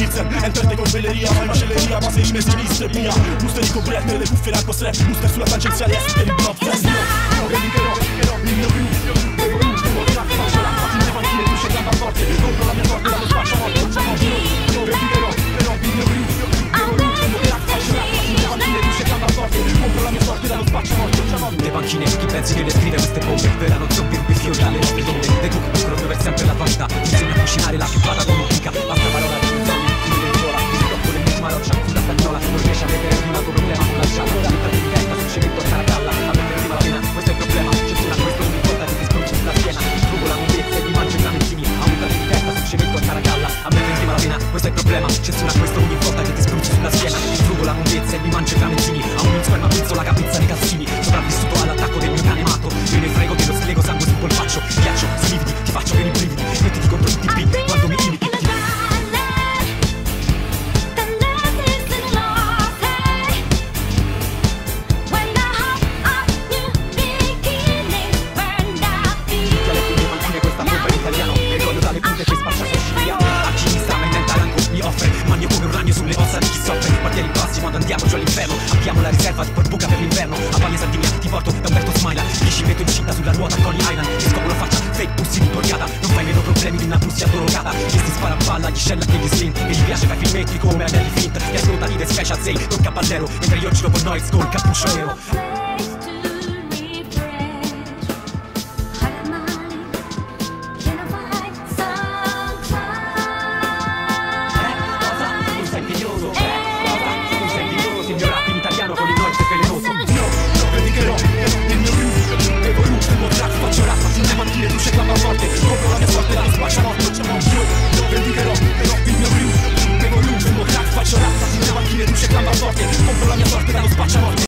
Pilsen, enterte con belleria, fai macelleria, base in me sinistre, via. Buste di cobrette, le cuffie narco strap, booster sulla tangenziale est per il block fest. No, vendicherò, il mio più, devo l'ultimo, faccio l'acqua, ti devo anche le luce, gamba forte, compro la mia sorte dallo spaccio morto. No, vendicherò, il mio più, devo l'ultimo, faccio l'acqua, ti devo anche le luce, gamba forte, compro la mia sorte dallo spaccio morto. Le panchine, chi pensi che le scrive queste bombe? Verranno zombie, rubi fiori dalle nostre tombe. Le trucche possono per sempre la tua vita. Bisogna cucinare la pippata con un'unica. Basta parola di un zombie, chi le vola. Si tocco l'ennesima roccia sulla stagnola. Non riesce a vedere prima il tuo problema con la scialla. Vita di testa sul cemento a caracalla. A mettere prima la pena, questo è il problema. Censura, questo non importa che ti spronzi sulla schiena. Sfrugo la mondezza e mi mangio i tramezzini. Aumenta di testa sul cemento a caracalla. A mettere prima la pena, questo è il problema. Censura, questo ogni volta che ti spruzzi sulla schiena. Sfrugo la mondezza e mi mangio i tramezzini. A un sperma pizzo la capienza nei calzini. Sopravvissuto all'attacco del mio cane matto. Me ne frego dello spiego, sangue sul polpaccio. Ghiaccio, si lividi, ti faccio per i brividi. Mettiti contro il TP quando mi imiti. Magno come un ragno sulle ossa di chi soffre. Quartieri bassi quando andiamo giù all'inferno. Abbiamo la riserva di porbuca per l'inverno. A Paglia Sardegna ti porto da Umberto Smaila. 10 metri incinta sulla ruota a Coney Island. Ti scopro la faccia, fake pussy di borgata. Non fai meno problemi di una pussia addolorata. Chi si spara a palla, gli scella che gli slint. E gli piace fai filmetti come Anelli Fint. Gli ascoltati de Special 6, tocca a Baldero. Mentre io giro con Noise col cappuccio nero. Faccio l'acqua, ti devo anche le luce, gamba forte, compro la mia sorte dallo spaccio morto. Io vendicherò il mio più, devo l'ultimo crack, faccio l'acqua, ti devo anche le luce, gamba forte, compro la mia sorte dallo spaccio morte.